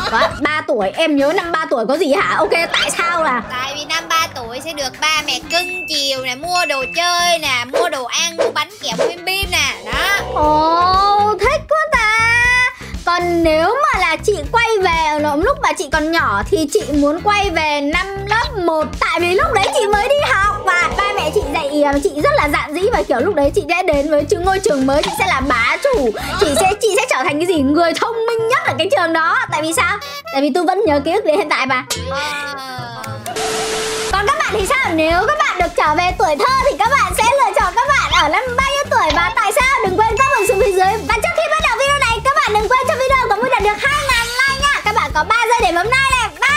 Đó, 3 tuổi, em nhớ năm 3 tuổi có gì hả? Ok, tại sao là? Tại vì năm 3 tuổi sẽ được ba mẹ cưng chiều nè, mua đồ chơi nè, mua đồ ăn, mua bánh kẹo, mua bim bim nè. Đó. Ồ, thích quá ta. Còn nếu mà là chị quay về lúc mà chị còn nhỏ thì chị muốn quay về năm lớp 1. Tại vì lúc đấy chị mới đi học và ba mẹ chị dạy chị rất là dạn dĩ. Và kiểu lúc đấy chị đã đến với ngôi trường mới, chị sẽ là bá chủ. Chị sẽ trở thành cái gì? Người thông minh nhất ở cái trường đó. Tại vì sao? Tại vì tôi vẫn nhớ ký ức đến hiện tại mà. Còn các bạn thì sao? Nếu các bạn được trở về tuổi thơ thì các bạn sẽ lựa chọn các bạn ở năm bao nhiêu tuổi và tại sao? Đừng quên comment xuống phía dưới. Và trước khi bắt đầu video này, các bạn đừng quên cho video của mình đạt được 2.000 like nha. Các bạn có 3 giây để bấm like này. 3,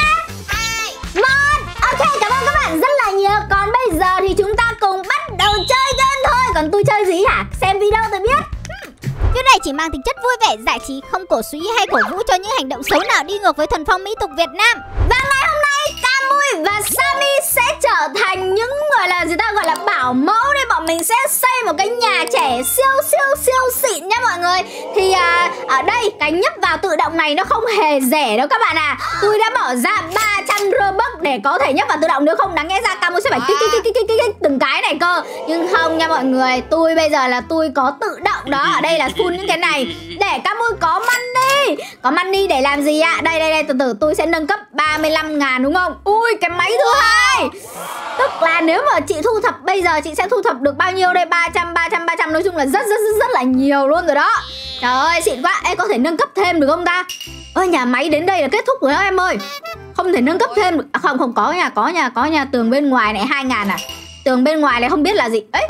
2, 1. Ok, cảm ơn các bạn rất là nhiều. Còn bây giờ thì chúng ta cùng bắt đầu chơi game thôi. Còn tôi chơi gì hả? Xem video tôi biết. Video này chỉ mang tính chất vui vẻ, giải trí, không cổ suý hay cổ vũ cho những hành động xấu nào đi ngược với thuần phong mỹ tục Việt Nam. Và ngày hôm nay Camui và Sunny sẽ trở thành những gọi là bảo mẫu để bọn mình sẽ xây một cái nhà trẻ siêu xịn nha mọi người. Thì ở đây cái nhấp vào tự động này nó không hề rẻ đâu các bạn à. Tôi đã bỏ ra 300 Robux để có thể nhấp vào tự động, nếu không đáng lẽ ra Camui sẽ phải kích từng cái này cơ. Nhưng không nha mọi người, tôi bây giờ là tôi có tự động đó. Ở đây là full những cái này để Camui có money. Có money để làm gì ạ? Đây từ từ tôi sẽ nâng cấp 35.000 đúng không? Ui cái máy thứ hai. Tức là nếu mà chị thu thập bây giờ chị sẽ thu thập được bao nhiêu đây? 300 nói chung là rất là nhiều luôn rồi đó. Trời ơi xịn quá. Ê có thể nâng cấp thêm được không ta? Ơi nhà máy đến đây là kết thúc rồi đó em ơi. Không thể nâng cấp thêm được. À, không có nha. Tường bên ngoài này 2.000 à? Tường bên ngoài này không biết là gì. Ấy.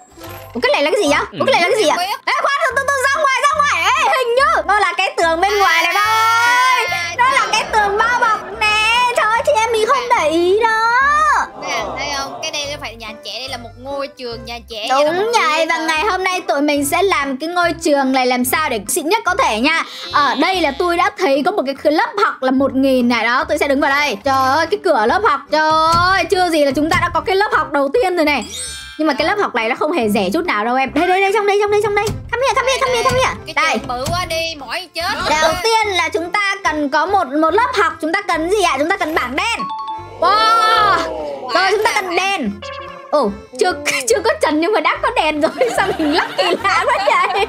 Cái này là cái gì á? Cái này là cái gì ạ? Ê khoan từ từ ra ngoài. Ê hình như nó là cái tường bên ngoài này đây. Nó là cái tường bao bọc nè. Trời ơi chị em mình không để ý đó. Thấy không? Cái đây nó phải nhà trẻ, đây là một ngôi trường nhà trẻ. Đúng vậy. Và ngày hôm nay tụi mình sẽ làm cái ngôi trường này làm sao để xịn nhất có thể nha. Ở đây là tôi đã thấy có một cái lớp học là 1.000 này đó. Tôi sẽ đứng vào đây. Trời ơi cái cửa lớp học. Trời ơi chưa gì là chúng ta đã có cái lớp học đầu tiên rồi này. Nhưng mà cái lớp học này nó không hề rẻ chút nào đâu em. Đây trong đây. Come here. Cái trường bự quá đi, mỏi chết. Đầu tiên là chúng ta cần có một lớp học. Chúng ta cần gì ạ? Chúng ta cần bảng đen. Wow. Rồi chúng ta cần đèn. Ồ, chưa có trần nhưng mà đã có đèn rồi. Sao mình lắc kỳ lạ quá vậy?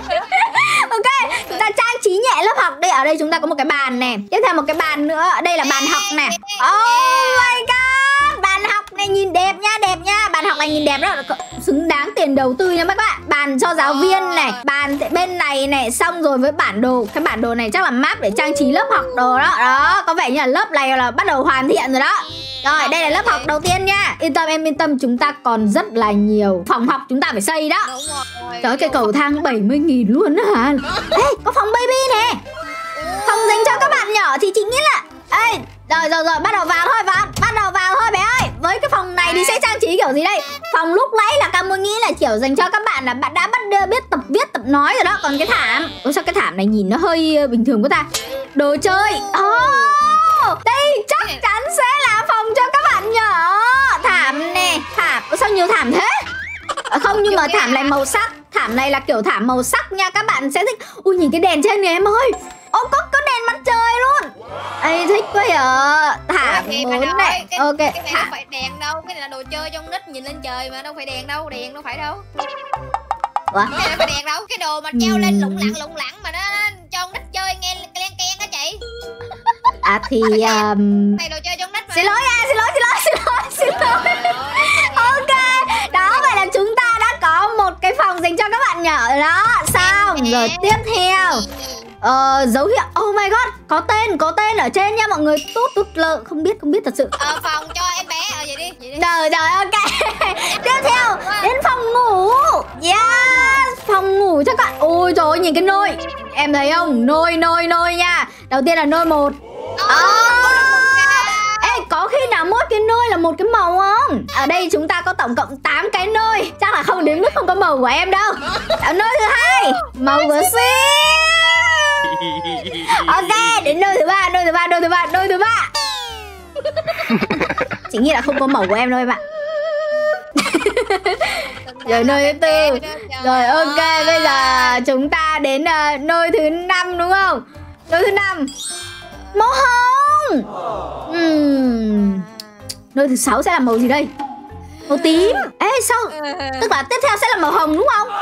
Ok, chúng ta trang trí nhẹ lớp học. Đây ở đây chúng ta có một cái bàn nè. Tiếp theo một cái bàn nữa. Đây là bàn học nè. Oh my god. Bàn học này nhìn đẹp nha. Bàn học này nhìn đẹp đó. Xứng đáng tiền đầu tư nha các bạn. Bàn cho giáo viên này. Bàn bên này này. Xong rồi với bản đồ. Cái bản đồ này chắc là map để trang trí lớp học đồ đó. Đó, có vẻ như là lớp này là bắt đầu hoàn thiện rồi đó. Rồi đây là lớp học đầu tiên nha. Yên tâm chúng ta còn rất là nhiều phòng học chúng ta phải xây đó. Đúng rồi. Trời ơi cái cầu thang 70.000 luôn đó hả? Ê có phòng baby nè. Phòng dành cho các bạn nhỏ thì chị nghĩ là ê rồi bắt đầu vào thôi bé ơi. Với cái phòng này thì sẽ trang trí kiểu gì đây? Phòng lúc nãy là Camui nghĩ là kiểu dành cho các bạn là bạn đã biết tập viết tập nói rồi đó. Còn cái thảm, ủa sao cái thảm này nhìn nó hơi bình thường quá ta? Đồ chơi. Đây chắc chắn sẽ là phòng cho các bạn nhỏ. Thảm nè. Thảm, sao nhiều thảm thế? Không nhưng mà thảm này màu sắc. Thảm này là kiểu thảm màu sắc nha. Các bạn sẽ thích. Ui nhìn cái đèn trên này em ơi. Ô có đèn mặt trời luôn. Ê thích quá à. Thảm 4 này. Ok. Cái này không phải đèn đâu. Cái này là đồ chơi trong nít nhìn lên trời mà đâu phải đèn đâu. Đèn đâu phải đâu. Ủa? Cái này đâu phải đèn đâu. Cái đồ mà treo lên lủng lẳng mà nó cho nít chơi nghe len keng á chị. À thì này đồ chơi trong nít mà. Xin lỗi. Ok. Đó vậy là chúng ta đã có một cái phòng dành cho các bạn nhỏ rồi đó. Xong rồi tiếp theo dấu hiệu. Oh my god, có tên ở trên nha mọi người. Tút lơ, không biết thật sự. Phòng cho em bé vậy đi. Rồi ok. Tiếp theo đến phòng ngủ. Yes, phòng ngủ cho các bạn. Ôi trời ơi nhìn cái nôi. Em thấy không? Nôi nha. Đầu tiên là nôi 1. Ê có khi nào mỗi cái nôi là một cái màu không? Ở đây chúng ta có tổng cộng 8 cái nôi. Chắc là không đến mức không có màu của em đâu. Nôi thứ 2 màu vừa xinh. Ok đến nôi thứ 3. Chỉ nghĩ là không có màu của em đâu em ạ. Rồi nôi thứ 4. Rồi ok bây giờ chúng ta đến nôi thứ 5 đúng không? Nôi thứ 5. Màu hồng. Nơi thứ 6 sẽ là màu gì đây? Màu tím. Ê sao? Tức là tiếp theo sẽ là màu hồng đúng không?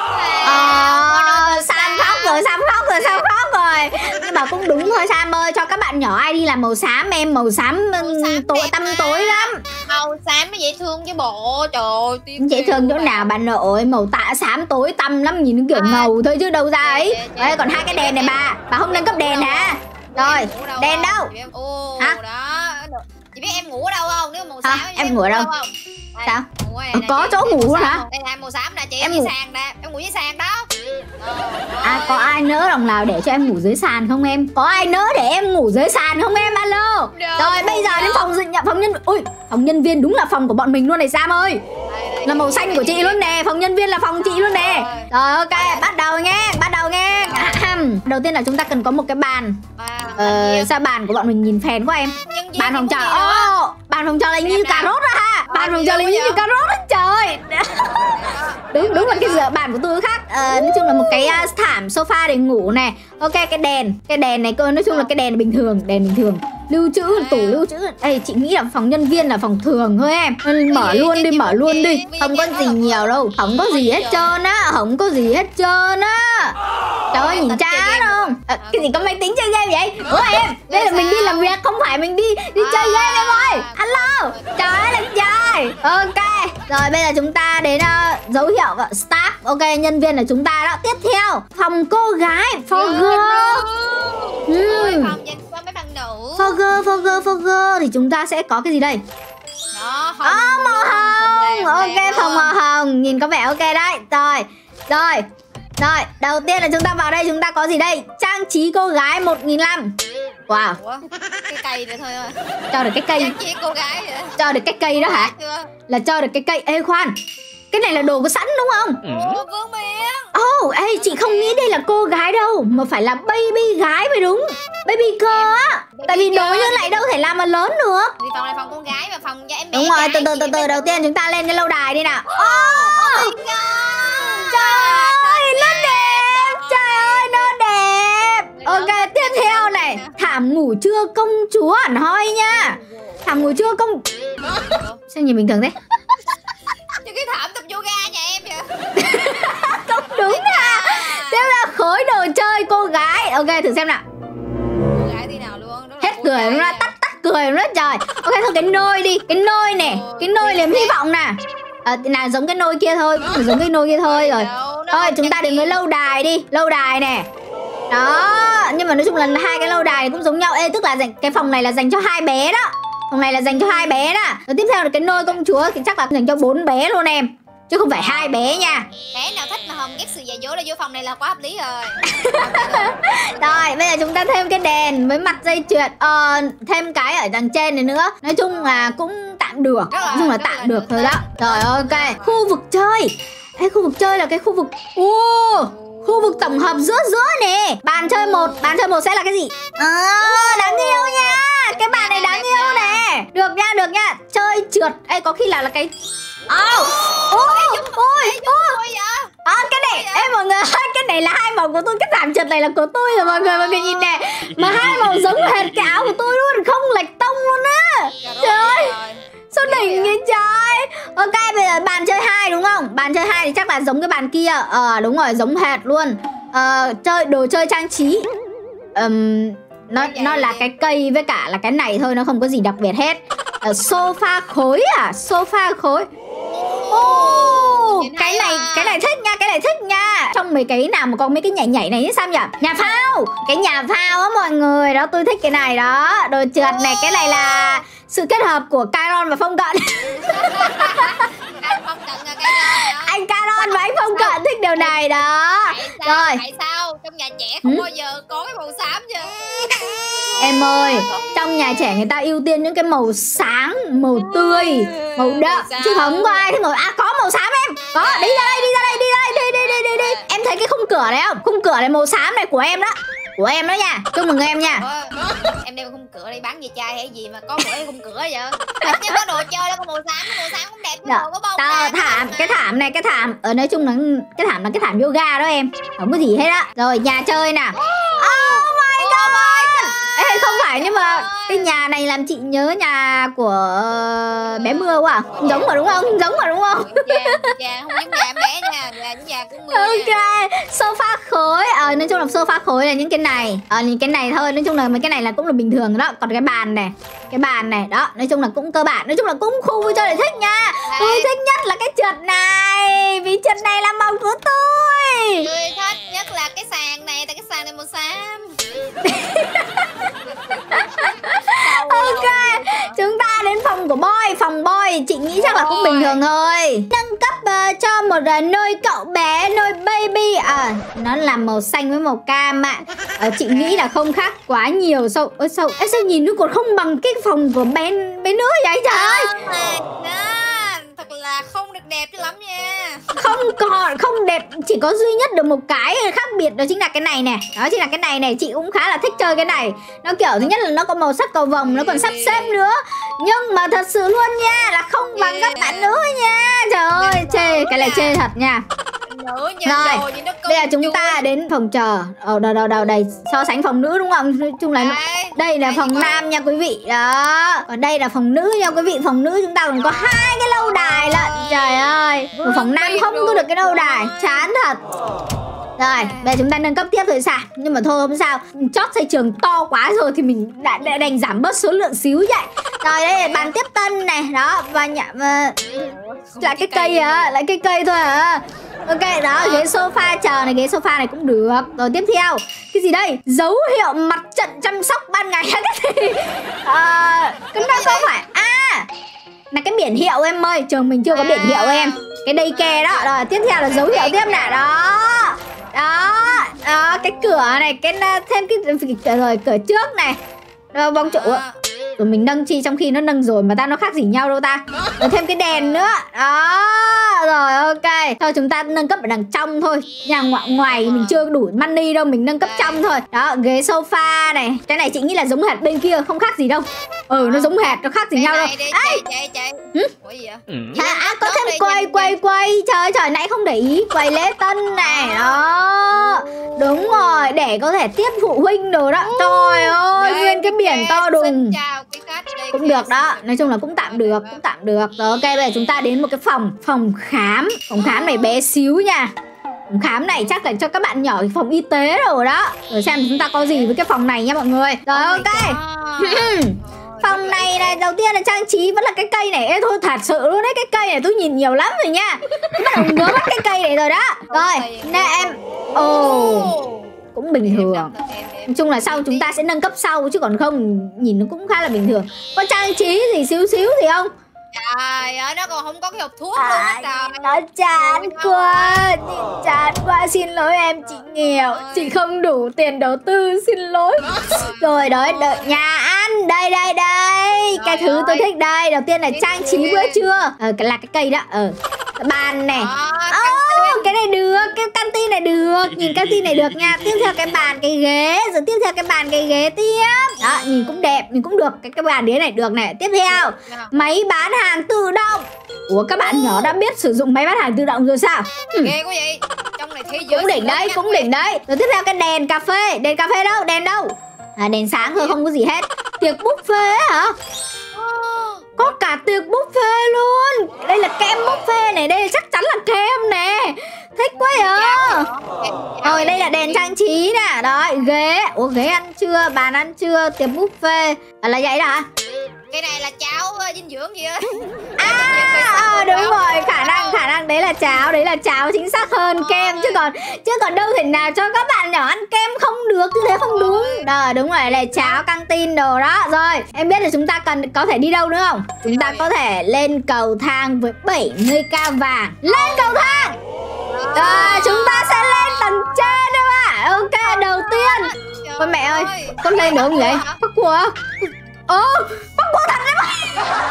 Sam khóc rồi. Nhưng mà cũng đúng thôi Sam ơi, cho các bạn nhỏ ai đi làm màu xám em, màu xám tối tăm tối lắm. Màu xám nó dễ thương chứ bộ. Trời ơi, dễ thương chỗ nào bà nội, màu tạ xám tối tăm lắm, nhìn kiểu ngầu thôi chứ đâu ra ấy. Đấy, còn hai cái đèn này bà không nâng cấp đèn hả? Rồi, đèn đâu? Hả? Đó. Chị biết em ngủ ở đâu không? Nếu màu xám em ngủ ở đâu? Sao? Có chỗ ngủ luôn hả? Đây là màu xám nè chị, em ngủ sàn nè, em ngủ dưới sàn đó. Có ai nỡ lòng nào để cho em ngủ dưới sàn không em? Có ai nỡ để em ngủ dưới sàn không em? Alo. Rồi bây giờ đến phòng nhân viên đúng là phòng của bọn mình luôn này Sam ơi. Là màu xanh của chị luôn nè, phòng nhân viên là phòng chị luôn nè. Rồi ok, bắt đầu nghe. Đầu tiên là chúng ta cần có một cái bàn. Sao bàn của bọn mình nhìn phèn quá em? Bàn phòng trọ. Bàn phòng trọ là như cà rốt đó ha. Bàn phòng trọ là như cà rốt đó trời. Đúng là cái giờ bàn của tôi khác. Nói chung là một cái thảm sofa để ngủ này. Ok, cái đèn này cơ, nói chung là cái đèn bình thường. Lưu trữ, tủ lưu trữ. Ê, chị nghĩ là phòng nhân viên là phòng thường thôi em. Mở luôn đi. Không có gì nhiều đâu. Không có gì hết trơn á. Trời ơi, nhìn chán không? Cái gì có máy tính chơi game vậy? Ủa em, đây là mình đi làm việc, không phải mình đi chơi game em ơi. Alo, trời ơi là trời. Ok, rồi bây giờ chúng ta đến dấu hiệu staff. Ok, nhân viên là chúng ta đó. Tiếp theo, phòng cô gái, for girl. Phòng dành cho mấy bạn nữ. For girl thì chúng ta sẽ có cái gì đây? Đó, màu hồng. Ok, phòng màu hồng, nhìn có vẻ ok đấy. Rồi, đầu tiên là chúng ta vào đây, chúng ta có gì đây? Trang trí cô gái 1.500. Wow. Ủa, cái cây này thôi à. Cho được cái cây. Trang trí cô gái vậy. Cho được cái cây đó hả? Là cho được cái cây. Ê khoan, cái này là đồ có sẵn đúng không? Vương Miện. Ê, chị không nghĩ đây là cô gái đâu, mà phải là baby gái mới đúng. Baby girl á. Tại vì đồ như này đâu thể làm mà lớn được. Vì phòng này phòng con gái và phòng cho em bé. Đúng rồi, từ đầu tiên chúng ta lên cái lâu đài đi nào. Trời ơi, nó đẹp. Ok, tiếp theo này, thảm ngủ trưa công chúa hẳn hoi nha. Thảm ngủ trưa công... Sao nhìn bình thường thế? Chứ cái thảm tập yoga nhà em vậy. Không đúng à. Tiếp là khối đồ chơi cô gái. Ok, thử xem nào. Cô gái tí nào luôn. Hết cười nó tắt cười nó trời. Ok, thôi cái nôi đi. Cái nôi nè. Cái nôi liềm hy vọng nè. Là giống cái nôi kia thôi. Rồi. Thôi chúng ta đến với lâu đài đi. Lâu đài nè. Đó. Nhưng mà nói chung là hai cái lâu đài này cũng giống nhau. Ê, tức là cái phòng này là dành cho 2 bé đó. Rồi tiếp theo là cái nôi công chúa thì chắc là dành cho 4 bé luôn em. Chứ không phải 2 bé nha. Bé nào thích mà không ghét sự dạy dỗ là vô phòng này là quá hợp lý rồi. Rồi bây giờ chúng ta thêm cái đèn với mặt dây chuyền. Thêm cái ở đằng trên này nữa. Nói chung là cũng tạm được. Tạm được thôi đó. Rồi ok. Khu vực chơi. Ê, khu vực chơi là cái khu vực khu vực tổng hợp giữa nè. Bàn chơi một sẽ là cái gì? Đáng yêu nha. Cái bàn này đáng yêu nè. Được nha. Chơi trượt. Ê, có khi là cái cái này, em mọi người ơi, cái này là hai màu của tôi, cái thảm trượt này là của tôi rồi mọi người nhìn nè. Mà hai màu giống hệt cái áo của tôi luôn, không lệch tông luôn á. Trời ơi, sao đỉnh vậy trời. Ok, bây giờ bàn chơi 2 đúng không? Bàn chơi 2 thì chắc là giống cái bàn kia. Đúng rồi, giống hệt luôn. Chơi đồ chơi trang trí. Nó là cái cây với cả là cái này thôi, nó không có gì đặc biệt hết. Sofa khối à? Sofa khối. Cái này thích nha. Trong mấy cái nào mà có mấy cái nhảy này sao nhỉ? Nhà phao. Cái nhà phao á mọi người. Đó, tôi thích cái này đó. Đồ trượt này, cái này là sự kết hợp của Kairon và Phong Cận. Anh Kairon và anh Phong Cận thích điều này đó. Tại sao trong nhà trẻ không bao giờ có cái màu xám chứ? Em ơi, trong nhà trẻ người ta ưu tiên những cái màu sáng, màu tươi, màu đậm, chứ không có ai thích ngồi. Có màu xám em. Có, đi ra đây. Em thấy cái khung cửa này không? Khung cửa này màu xám này của em đó. Của em đó nha. Chúc mừng em nha. Em đem khung cửa đây bán về chai hay gì mà có một cái khung cửa vậy? Nhưng có đồ chơi đó, có màu xám cũng đẹp, màu có bông. Cái thảm. Nói chung là cái thảm yoga đó em. Không có gì hết á. Rồi nhà chơi nè. Oh my god. Ê, không phải, nhưng mà cái nhà này làm chị nhớ nhà của bé Mưa quá à. Giống mà đúng không? Giống mà đúng không? Dạ, không giống nhà bé nha, nhà giống nhà của Mưa. Ok, sofa khối. Nói chung là sofa khối là những cái này. Những cái này thôi, nói chung là mấy cái này là cũng là bình thường đó. Còn cái bàn này, đó, nói chung là cũng cơ bản, nói chung là cũng khu vui chơi để thích nha. Tôi thích nhất là cái trượt này, vì trượt này là màu của tôi. Tôi thích nhất là cái sàn này, tại cái sàn này màu xám. Ok, chúng ta đến phòng của Boy. Phòng Boy chị nghĩ chắc là cũng bình thường thôi. Nâng cấp cho một nơi cậu bé, nơi baby. Nó là màu xanh với màu cam ạ. Chị nghĩ là không khác quá nhiều. Sao nhìn nó còn không bằng cái phòng của bé nữa vậy trời ơi. Thật là không được đẹp cho lắm nha. Không đẹp, chỉ có duy nhất được một cái khác biệt, đó chính là cái này nè. Đó chính là cái này này, chị cũng khá là thích chơi cái này. Nó kiểu thứ nhất là nó có màu sắc cầu vồng, nó còn sắp xếp nữa. Nhưng mà thật sự luôn nha, là không bằng các bạn nữ nha. Trời ơi, chê, cái này chê thật nha. Rồi, bây giờ chúng ta đến phòng chờ. Đâu đây, so sánh phòng nữ đúng không? Nói chung là đây là phòng nam nha quý vị. Đó, còn đây là phòng nữ nha quý vị. Phòng nữ chúng ta còn có 2 cái lâu đài lận. Trời ơi, phòng nam không có được cái lâu đài, chán thật. Rồi, bây giờ chúng ta nâng cấp tiếp thôi sao? Nhưng mà thôi không sao, chót xây trường to quá rồi thì mình đã đành giảm bớt số lượng xíu vậy. Rồi đây là bàn tiếp tân này, đó, và lại cái cây lại cái cây thôi à. Ok, đó, ghế sofa chờ này, ghế sofa này cũng được. Rồi tiếp theo, cái gì đây? Dấu hiệu mặt trận chăm sóc ban ngày hay cái gì? Cái đó có phải là cái biển hiệu em ơi, trường mình chưa có biển hiệu em. Cái đây kè đó. Rồi tiếp theo là dấu hiệu tiếp nè, đó, cái cửa này, thêm cái rồi cửa trước này. Rồi bóng trụ. Rồi mình nâng chi trong khi nó nâng rồi mà nó khác gì nhau đâu ta. Rồi thêm cái đèn nữa. Đó. Rồi ok. Thôi chúng ta nâng cấp ở đằng trong thôi. Nhà ngoài mình chưa đủ money đâu, mình nâng cấp trong thôi. Đó, ghế sofa này. Cái này chị nghĩ là giống hệt bên kia, không khác gì đâu. Nó giống hệt, nó khác gì nhau đâu. Chạy. Ủa gì vậy? Có thêm quầy. Trời, nãy không để ý. Quầy lễ tân này. Đó. Đúng rồi, để có thể tiếp phụ huynh đồ đó. Trời ơi, nguyên cái biển to đùng. Cũng được đó, nói chung là cũng tạm được. Rồi ok, bây giờ chúng ta đến một cái phòng khám. Phòng khám này bé xíu nha. Phòng khám này chắc là cho các bạn nhỏ, phòng y tế rồi đó. Rồi xem chúng ta có gì với cái phòng này nha mọi người. Rồi ok. Phòng này đầu tiên là trang trí vẫn là cái cây này. Ê, thôi thật sự luôn đấy, cái cây này tôi nhìn nhiều lắm rồi nha. Tôi bắt đầu ngứa mắt cái cây này rồi đó. Rồi, nè em. Cũng bình thường. Nói chung là sau chúng ta sẽ nâng cấp sau, chứ còn không nhìn nó cũng khá là bình thường. Có trang trí gì xíu gì không? Trời ơi, nó còn không có cái hộp thuốc luôn á trời. Nó chán quá, xin lỗi em, chị nghèo, chị không đủ tiền đầu tư, xin lỗi. Rồi đó, đợi nhà ăn, đây. Cái thứ tôi thích đây, đầu tiên là trang trí bữa trưa. Là cái cây đó. Bàn này. Cái này được, cái canteen này được. Nhìn canteen này được nha. Tiếp theo cái bàn, cái ghế. Rồi tiếp theo cái bàn, cái ghế tiếp. Đó, nhìn cũng đẹp, nhìn cũng được. Cái bàn đĩa này được này. Tiếp theo, máy bán hàng tự động. Ủa, các bạn nhỏ đã biết sử dụng máy bán hàng tự động rồi sao? Ghê quá vậy. Trong này thế giới cũng đỉnh đấy. Rồi tiếp theo cái đèn cà phê. Đèn cà phê đâu? Đèn sáng thôi, không có gì hết. Tiệc buffet hả? Có cả tiệc buffet luôn. Đây là kem buffet này, đây chắc chắn là kem nè. Thích quá vậy. Rồi đây là đèn trang trí nè. Đó, ghế. Ủa, ghế ăn trưa, bàn ăn trưa, tiệc buffet. Là vậy đó hả? Cái này là cháo dinh dưỡng gì á. Đúng rồi, khả năng đấy là cháo chính xác hơn kem, chứ còn đâu thể nào cho các bạn nhỏ ăn kem không được, như thế không đúng. Đó, đúng rồi, là cháo căng tin đồ đó. Rồi, em biết là chúng ta có thể đi đâu nữa không? Chúng ta có thể lên cầu thang với 70 ca vàng. Lên cầu thang. Chúng ta sẽ lên tầng trên đấy ạ. Ok, đầu tiên. Ôi mẹ ơi, con lên được không vậy? Bắt cua. Bắt cua thật đấy mà.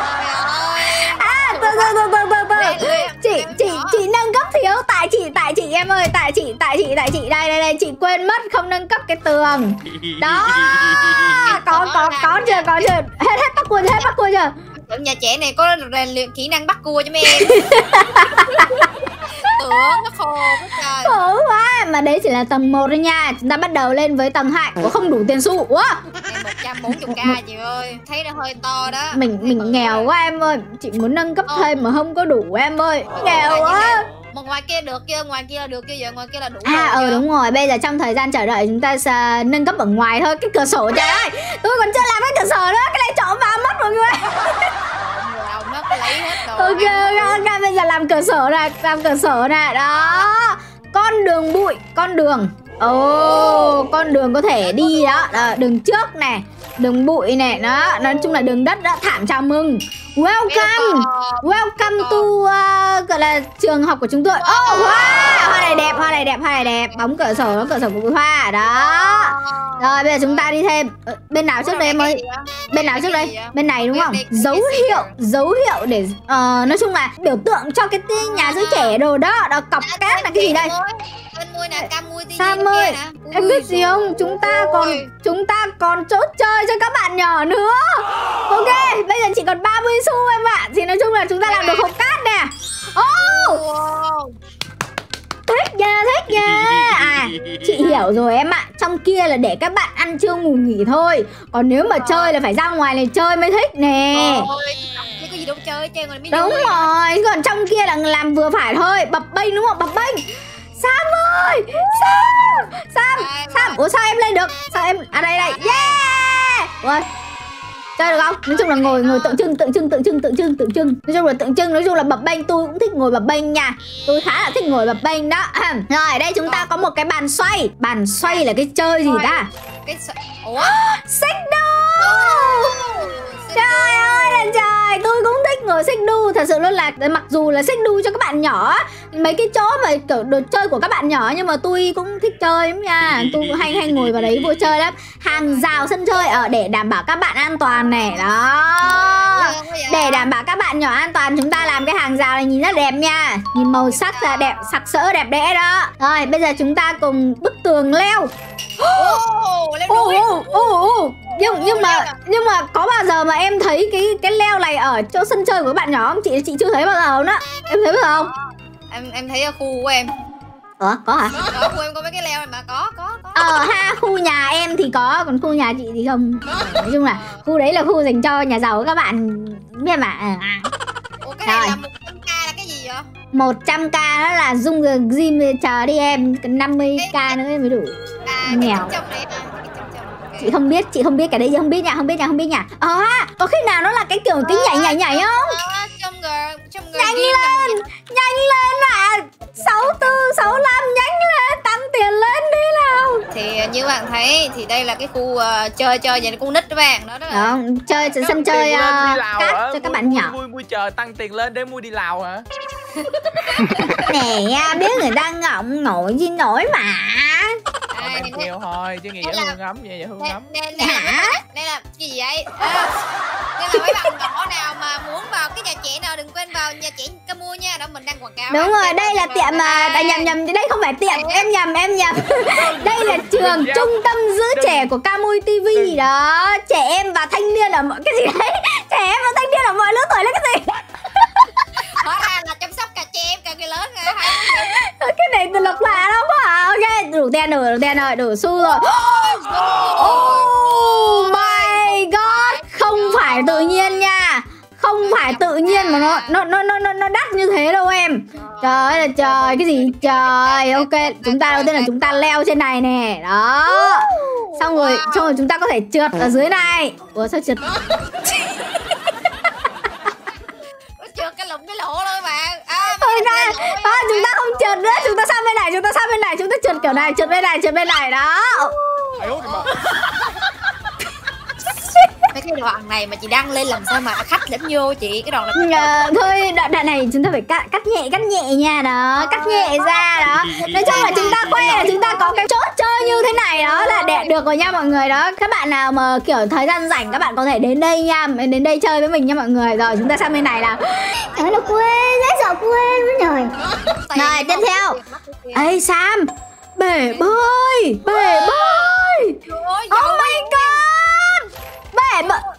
Từ. Chị nâng cấp thiếu. Tại chị em ơi, tại chị đây chị quên mất không nâng cấp cái tường. Đó. Có chưa? Hết bắt cua chưa? Tưởng nhà trẻ này có rèn luyện kỹ năng bắt cua cho mấy em. Tưởng nó khô quá trời. Khổ quá. Mà đấy chỉ là tầng 1 thôi nha. Chúng ta bắt đầu lên với tầng 2. Ủa, không đủ tiền xu. Ủa? 140k chị ơi. Thấy nó hơi to đó. Mình nghèo quá em ơi. Chị muốn nâng cấp thêm mà không có đủ em ơi. Nghèo quá. Mà ngoài kia được chưa? Ngoài kia được chưa? Giờ ngoài kia là đủ chưa? Đúng rồi. Bây giờ trong thời gian chờ đợi chúng ta sẽ nâng cấp ở ngoài thôi. Cái cửa sổ trời ơi. Tôi còn chưa làm cái cửa sổ nữa. Cái này trộm vào mất mọi người. Nó lấy hết rồi. Ok, bây giờ làm cửa sổ này. Làm cửa sổ này. Đó. Con đường bụi. Con đường. Con đường có thể đi đó. Đường trước này. Đường bụi này. Đó. Nói chung là đường đất đó. Thảm chào mừng. Welcome to gọi là trường học của chúng tôi. Hoa này đẹp. Bóng cửa sổ của bụi hoa. Đó. Rồi bây giờ chúng ta đi thêm. Bên nào trước đây em ơi? Bên nào trước đây? Bên này đúng không? Dấu hiệu để nói chung là biểu tượng cho cái nhà giữ trẻ đồ đó. Đó, cọc cát là cái gì đây? Sam ơi, em biết gì không? Chúng ta còn chỗ chơi cho các bạn nhỏ nữa. Ok, bây giờ chỉ còn 30 xu em ạ. Thì nói chung là chúng ta làm được hộp cát nè. Thích nha. Chị hiểu rồi em ạ. Trong kia là để các bạn ăn trưa ngủ nghỉ thôi. Còn nếu mà chơi là phải ra ngoài này chơi mới thích nè. Có gì đâu chơi đúng rồi. Còn trong kia là làm vừa phải thôi. Bập bênh đúng không? Bập bênh. Sam ơi, Sam. Ủa sao em lên được? Sao em đây. Yeah. Ui, chơi được không? Nói chung là ngồi tượng trưng. Nói chung là bập bênh. Tôi cũng thích ngồi bập bênh nha. Tôi khá là thích ngồi bập bênh đó. Rồi ở đây chúng ta có một cái bàn xoay. Bàn xoay là cái chơi gì ta? Xích đu. Trời ơi là trời. Tôi cũng thích ngồi xích đu. Thật sự luôn là mặc dù là xích đu cho các bạn nhỏ, mấy cái chỗ mà kiểu đồ chơi của các bạn nhỏ, nhưng mà tôi cũng thích chơi lắm nha. Tôi hay ngồi vào đấy vui chơi lắm. Hàng rào sân chơi để đảm bảo các bạn an toàn này. Đó. Để đảm bảo các bạn nhỏ an toàn, chúng ta làm cái hàng rào này nhìn rất đẹp nha. Nhìn màu sắc là đẹp, sặc sỡ đẹp đẽ đó. Rồi bây giờ chúng ta cùng bức tường leo. Nhưng mà có bao giờ mà em thấy cái leo này ở chỗ sân chơi của các bạn nhỏ không? Chị chưa thấy bao giờ đó. Em thấy bao giờ không? Em thấy ở khu của em. Có hả? Ở khu em có mấy cái leo này mà có. Khu nhà em thì có, còn khu nhà chị thì không. Nói chung là khu đấy là khu dành cho nhà giàu các bạn biết mà. Ủa cái này là 100k là cái gì vậy? 100k đó là dung gym chờ đi em, 50k nữa mới đủ. Nghèo. Chị không biết cái đấy, chị không biết nha. Có khi nào nó là cái kiểu cái nhảy không? Nhanh lên ạ. 64, 65 nhanh lên, tăng tiền lên đi nào. Thì như bạn thấy thì đây là cái khu chơi dành cho con nít các bạn đó. Đó, chơi sân chơi cát cho các bạn nhỏ. Mua chờ tăng tiền lên để mua đi Lào hả? Nè, biết người ta ngọng nổi gì nổi mà. Nghèo thôi chứ nghĩa Hương ngắm vậy Hương ngắm. Đây là cái gì vậy? Đây là mấy bạn nhỏ nào mà muốn vào cái nhà trẻ nào đừng quên vào nhà trẻ Camu nha, đó mình đang quảng cáo. Đúng rồi, đây là tiệm mà nhầm đây không phải tiệm, em nhầm. Đây là trường trung tâm giữ trẻ của Camui TV gì đó, trẻ em và thanh niên ở mọi cái gì đấy, trẻ em và thanh niên ở mọi lứa tuổi là cái gì? Hóa ra là chăm sóc cả trẻ em cả người lớn hả? Cái này từ lộc lạ lắm quá à. Ok, đủ tiền rồi, đủ xu rồi. Oh my god, không phải tự nhiên nha. Không phải tự nhiên mà nó đắt như thế đâu em. Trời ơi là trời, cái gì trời. Ok, chúng ta đầu tiên là chúng ta leo trên này nè. Đó. Xong rồi chúng ta có thể trượt ở dưới này. Ủa sao trượt? Trượt cái lũng cái lỗ thôi bạn. Chúng ta không trượt nữa, chúng ta sang bên này, chúng ta trượt kiểu này, trượt bên này đó. Mấy cái đoạn này mà chị đăng lên làm sao mà khách dẫn vô chị, cái đoạn này thôi đoạn này chúng ta phải cắt nhẹ nha, đó, cắt nhẹ ra đó. Nói chung là chúng ta khoe là chúng ta có cái chỗ chơi như thế này đó là đẹp được rồi nha mọi người đó. Các bạn nào mà kiểu thời gian rảnh các bạn có thể đến đây nha, đến đây chơi với mình nha mọi người. Rồi chúng ta sang bên này nào. Trời nó quên, dễ sợ quên quá trời. Rồi tiếp theo. Ê Sam, bể bơi. Oh my god. Bể bơi.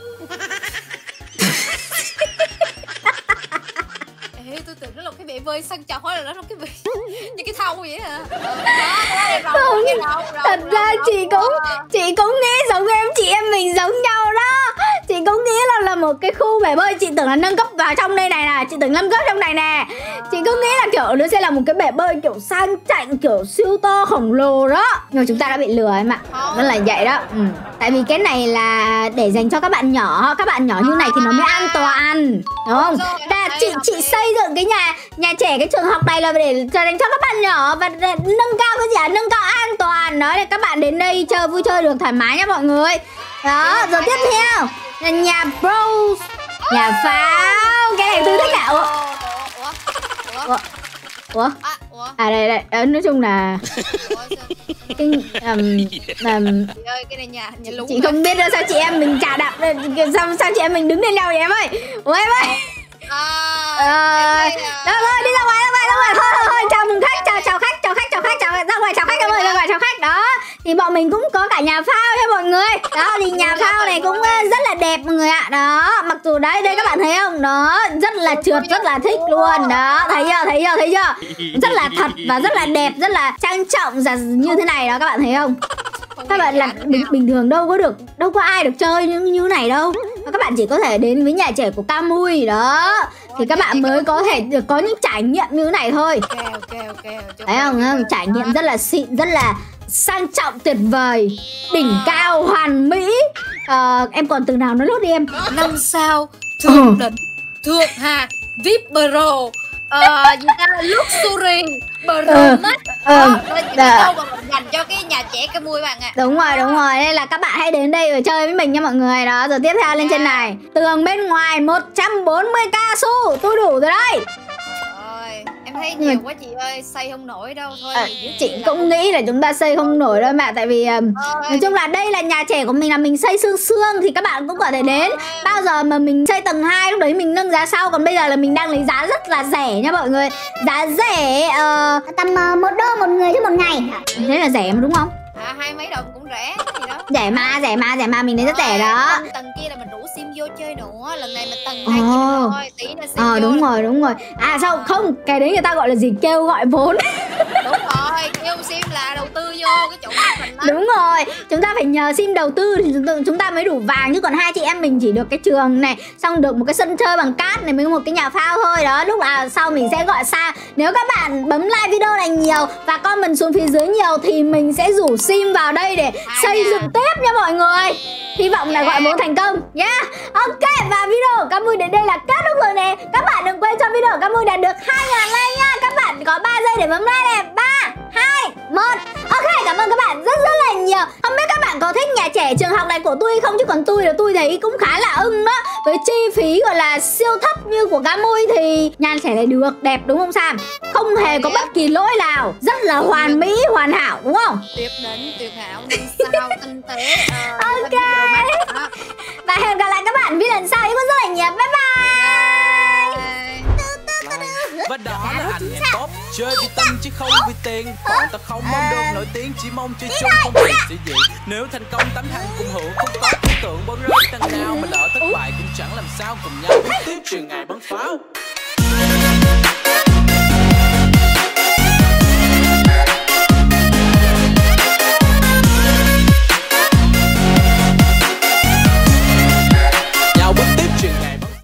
Ê, tôi tưởng nó là cái bể bơi sang chọc, hóa là nó là cái bể như cái thau vậy hả? Không Thật ra chị cũng nghĩ giống em, chị em mình giống nhau đó. Chị cũng nghĩ là một cái khu bể bơi, chị tưởng là nâng cấp vào trong đây này nè, chị tưởng nâng cấp trong này nè. Chị cứ nghĩ là kiểu nó sẽ là một cái bể bơi kiểu sang chảnh, kiểu siêu to khổng lồ đó. Nhưng mà chúng ta đã bị lừa em ạ. Nó là vậy đó. Tại vì cái này là để dành cho các bạn nhỏ. Các bạn nhỏ như này thì nó mới an toàn, đúng không? Chị xây dựng cái nhà trẻ, cái trường học này là để dành cho các bạn nhỏ và nâng cao cái gì ạ? Nâng cao an toàn đó, để các bạn đến đây chơi vui chơi được thoải mái nha mọi người. Đó, rồi tiếp theo là nhà Bros, nhà pháo. Cái này tôi thích cả. Ủa? À đây, nói chung là Chị ơi, cái này nhà lũ. Chị không biết đâu, sao chị em mình chà đạp, sao chị em mình đứng lên nhau vậy em ơi? Ủa em ơi. Đâu rồi, đi ra ngoài. Thôi, chào mừng khách, chào khách, ra ngoài chào khách em ơi, ra ngoài chào khách đó. Thì bọn mình cũng có cả nhà phao nha mọi người. Đó, thì nhà phao này cũng rất là đẹp mọi người ạ. Đó, mặc dù đây các bạn thấy không? Đó, rất là trượt, rất là thích luôn. Đó, thấy chưa? Rất là thật và rất là đẹp, rất là trang trọng như thế này đó, các bạn thấy không? Các bạn là bình thường đâu có ai được chơi như này đâu. Các bạn chỉ có thể đến với nhà trẻ của Camui đó thì các bạn mới có thể được có những trải nghiệm như thế này thôi. Thấy không? Trải nghiệm rất là xịn, rất là sang trọng, tuyệt vời, đỉnh cao, hoàn mỹ. Em còn từ nào nói lốt đi em? 5 sao, thượng đỉnh, thượng hạng, VIP Pro, gì ta, Luxury, Pro-Max. Đâu mà mình dành cho cái nhà trẻ Camui bạn ạ. Đúng rồi, nên là các bạn hãy đến đây và chơi với mình nha mọi người. Đó, rồi tiếp theo lên trên này. Tường bên ngoài 140 cao su, tôi đủ rồi đây. Em thấy nhiều quá chị ơi, xây không nổi đâu thôi. Chị cũng nghĩ là chúng ta xây không nổi đâu mà. Tại vì nói chung là đây là nhà trẻ của mình, là mình xây xương thì các bạn cũng có thể đến. Bao giờ mà mình xây tầng 2 lúc đấy mình nâng giá sau. Còn bây giờ là mình đang lấy giá rất là rẻ nha mọi người. Giá rẻ tầm $1 một người cho một ngày. Thế là rẻ mà đúng không? 20 mấy đồng cũng rẻ gì đó. Rẻ mà mình thấy rất rẻ đó. Tầng kia là mình rủ sim vô chơi nữa. Lần này mình tầng 2 kia thôi, tí nữa sim vô. Đúng rồi. À sao không, cái đấy người ta gọi là gì, kêu gọi vốn. Đúng rồi, kêu sim là đầu tư vô cái chỗ mình đó. Đúng rồi, chúng ta phải nhờ sim đầu tư thì chúng ta mới đủ vàng. Chứ còn hai chị em mình chỉ được cái trường này, xong được một cái sân chơi bằng cát này, mới một cái nhà phao thôi đó. Lúc nào sau mình sẽ gọi xa. Nếu các bạn bấm like video này nhiều và comment xuống phía dưới nhiều thì mình sẽ rủ sim vào đây để xây dựng tiếp nha mọi người. Hy vọng là gọi vốn thành công nhá. Ok, và video của Camui đến đây là kết thúc rồi nè. Các bạn đừng quên cho video của Camui đạt được 2.000 like nha. Các bạn có 3 giây để bấm like này. 3, 2, 1. Ok, cảm ơn các bạn rất là nhiều. Không biết các bạn có thích nhà trẻ trường học này của tôi không? Chứ còn tôi thấy cũng khá là ưng đó. Với chi phí gọi là siêu thấp như của Camui thì nhà trẻ này được đẹp đúng không Sam? Không hề có bất kỳ lỗi nào. Rất là hoàn mỹ, hoàn hảo đúng không? Tuyệt đỉnh, tuyệt hảo, 5 sao, tinh tế. Ok. Và hẹn gặp lại các bạn video lần sau. Yêu rất là nhiều. Bye bye. Và đó là anh em tốt, chơi vì tâm chứ không vì tiền. Bọn ta không mong được nổi tiếng, chỉ mong chơi chung không vì sự gì. Nếu thành công tấm thăng cùng hưởng, không có tưởng tượng bóng rơi tầng nào. Mà lỡ thất bại cũng chẳng làm sao cùng nhau bước tiếp trường ngày bắn pháo.